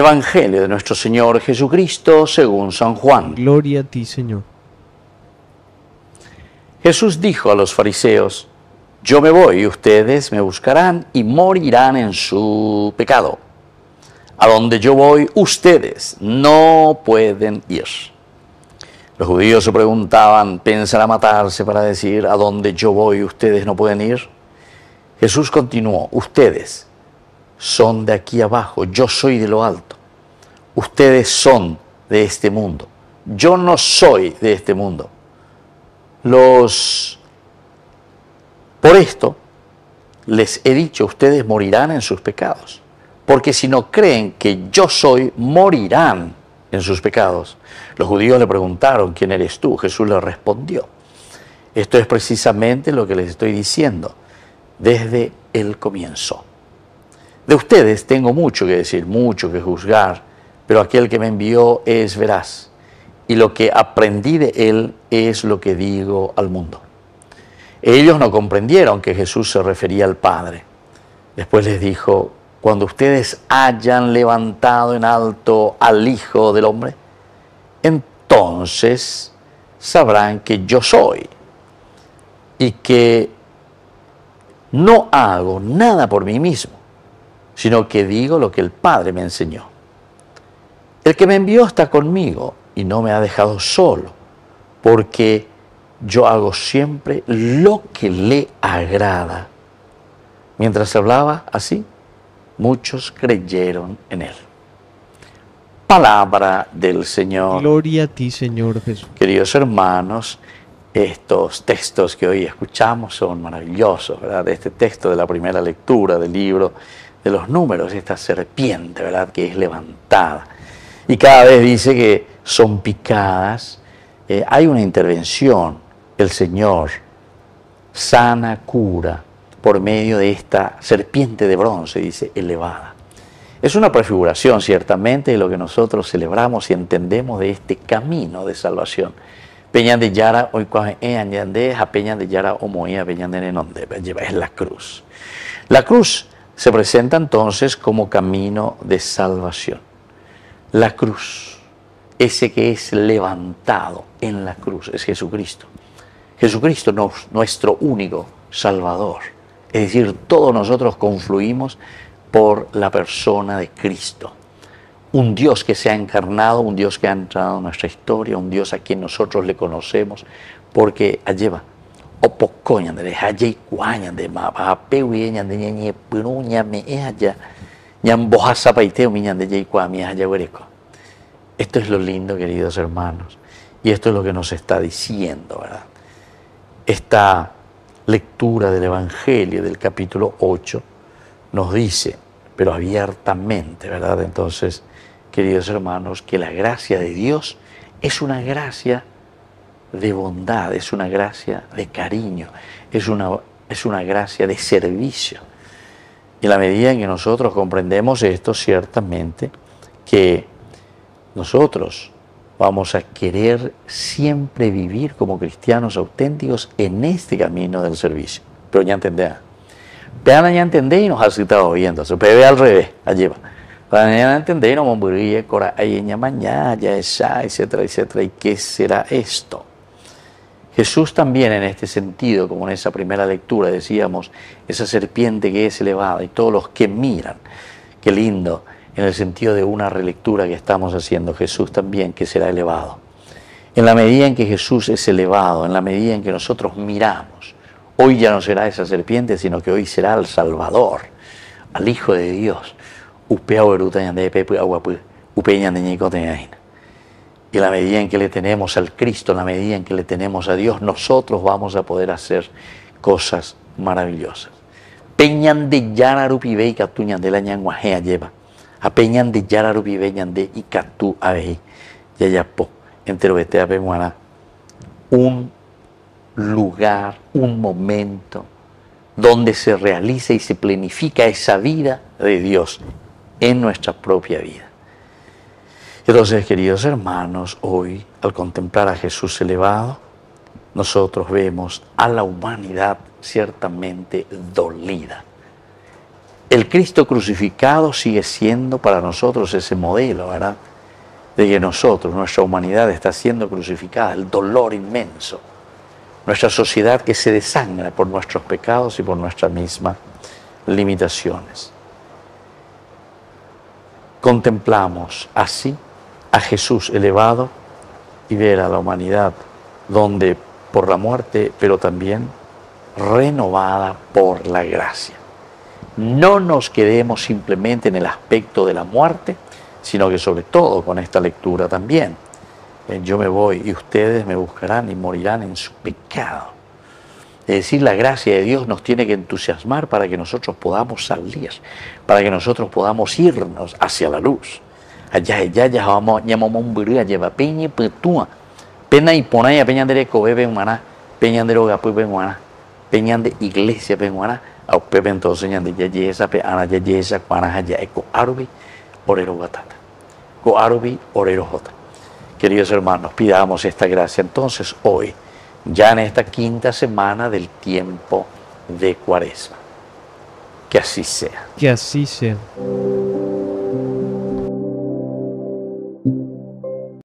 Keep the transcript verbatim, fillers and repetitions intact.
Evangelio de nuestro Señor Jesucristo según San Juan. Gloria a ti, Señor. Jesús dijo a los fariseos: yo me voy y ustedes me buscarán y morirán en su pecado. A donde yo voy, ustedes no pueden ir. Los judíos se preguntaban: ¿pensará matarse para decir, a donde yo voy, ustedes no pueden ir? Jesús continuó: ustedes son de aquí abajo, yo soy de lo alto. Ustedes son de este mundo, yo no soy de este mundo. Los... Por esto les he dicho, ustedes morirán en sus pecados, porque si no creen que yo soy, morirán en sus pecados. Los judíos le preguntaron: ¿quién eres tú? Jesús les respondió: esto es precisamente lo que les estoy diciendo desde el comienzo. De ustedes tengo mucho que decir, mucho que juzgar, pero aquel que me envió es veraz, y lo que aprendí de él es lo que digo al mundo. Ellos no comprendieron que Jesús se refería al Padre. Después les dijo: cuando ustedes hayan levantado en alto al Hijo del Hombre, entonces sabrán que yo soy, y que no hago nada por mí mismo, sino que digo lo que el Padre me enseñó. El que me envió está conmigo y no me ha dejado solo, porque yo hago siempre lo que le agrada. Mientras hablaba así, muchos creyeron en él. Palabra del Señor. Gloria a ti, Señor Jesús. Queridos hermanos, estos textos que hoy escuchamos son maravillosos, ¿verdad? Este texto de la primera lectura del libro de los Números, esta serpiente, ¿verdad?, que es levantada. Y cada vez dice que son picadas. Eh, hay una intervención. El Señor sana, cura, por medio de esta serpiente de bronce, dice, elevada. Es una prefiguración, ciertamente, de lo que nosotros celebramos y entendemos de este camino de salvación. Peñan de Yara, hoy de Peñan de Yara, Omoía, Peñan de Nenonde, es la cruz. La cruz se presenta entonces como camino de salvación. La cruz, ese que es levantado en la cruz, es Jesucristo. Jesucristo, nuestro único Salvador. Es decir, todos nosotros confluimos por la persona de Cristo. Un Dios que se ha encarnado, un Dios que ha entrado en nuestra historia, un Dios a quien nosotros le conocemos, porque alleva opocoñan de halley cuañan de mapapehueñan de ñañe puruña me haya ñan bojasa paiteo miñan de yeycua mi haya huereco. Esto es lo lindo, queridos hermanos, y esto es lo que nos está diciendo, ¿verdad? Esta lectura del Evangelio del capítulo ocho nos dice, pero abiertamente, ¿verdad? Entonces, queridos hermanos, que la gracia de Dios es una gracia de bondad, es una gracia de cariño, es una, es una gracia de servicio. Y en la medida en que nosotros comprendemos esto, ciertamente que nosotros vamos a querer siempre vivir como cristianos auténticos en este camino del servicio. Pero ya entendés. Vean, ya entendés y nos ha citado oyendo. Se puede ver al revés, allí va. Para ya entender, no me cora ahí mañana, ya esa, etcétera, etcétera. ¿Y qué será esto? Jesús también en este sentido, como en esa primera lectura decíamos, esa serpiente que es elevada y todos los que miran, qué lindo, en el sentido de una relectura que estamos haciendo, Jesús también que será elevado. En la medida en que Jesús es elevado, en la medida en que nosotros miramos, hoy ya no será esa serpiente, sino que hoy será el Salvador, al Hijo de Dios. Y en la medida en que le tenemos al Cristo, en la medida en que le tenemos a Dios, nosotros vamos a poder hacer cosas maravillosas. Peñan de Yararupibe y Catuñan de la Ñanguajea lleva. A Peñan de Yararupibe de y Catu Abeji. Yayapo, entero vete a Pemuana. Un lugar, un momento donde se realiza y se planifica esa vida de Dios en nuestra propia vida. Entonces, queridos hermanos, hoy, al contemplar a Jesús elevado, nosotros vemos a la humanidad ciertamente dolida. el Cristo crucificado sigue siendo para nosotros ese modelo, ¿verdad? De que nosotros, nuestra humanidad está siendo crucificada, el dolor inmenso, nuestra sociedad que se desangra por nuestros pecados y por nuestras mismas limitaciones. Contemplamos así a Jesús elevado y ver a la humanidad donde por la muerte, pero también renovada por la gracia. No nos quedemos simplemente en el aspecto de la muerte, sino que sobre todo con esta lectura también. Eh, yo me voy y ustedes me buscarán y morirán en su pecado. Es decir, la gracia de Dios nos tiene que entusiasmar para que nosotros podamos salir, para que nosotros podamos irnos hacia la luz. Allá, allá, ya vamos, llamamos un burro, lleva peña, petúa, pena y ponaya, peña de cobe, penguana, peña de rogapu, penguana, peña de iglesia, penguana, a pepe entonces, ñan de yayesa, pe ana yayesa, cuana haya, eco arubi, orero batata, co arubi, orero jota. Queridos hermanos, pidamos esta gracia entonces hoy, ya en esta quinta semana del tiempo de Cuaresma. Que así sea. Que así sea.